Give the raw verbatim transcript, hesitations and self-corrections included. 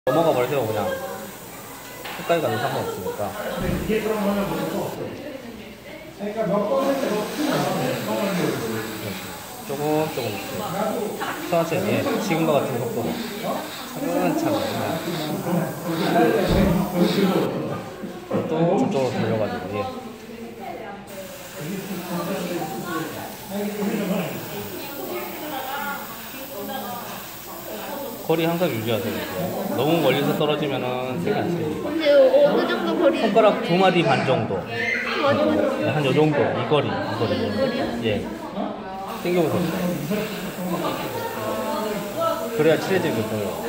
넘어가 버리세요. 그냥 끝까지 가도 상관없으니까. 조금 조금 천천히 지금과 같은 속도로 차근차근 또 저쪽으로 돌려가지고 예. 거리 항상 유지하세요. 너무 멀리서 떨어지면은 색이 안 쓰니까. 근데 어느 정도 거리? 손가락 두 마디 반 정도. 두 마디 반. 네, 한 요 정도. 이 거리, 이 거리. 이 거리요? 예. 당겨보세요. 그래야 칠해지게 보여요.